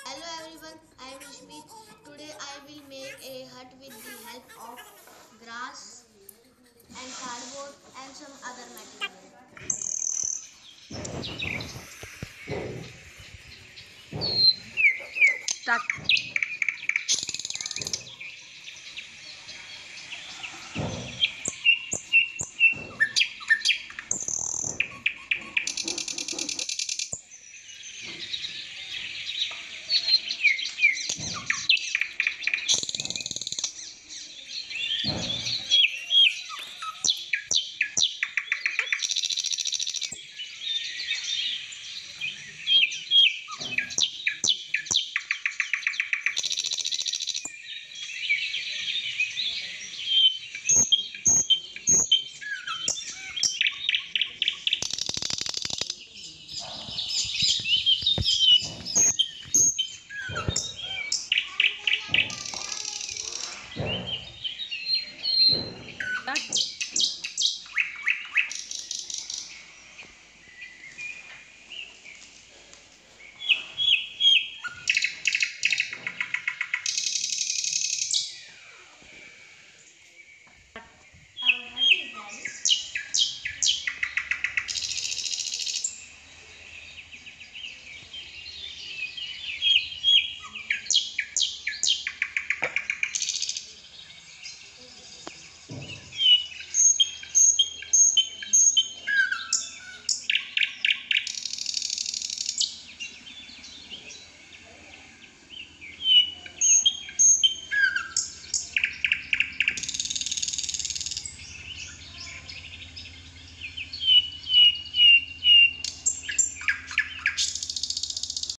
Hello everyone, I am Rashmeet. Today I will make a hut with the help of grass and cardboard and some other material. Start.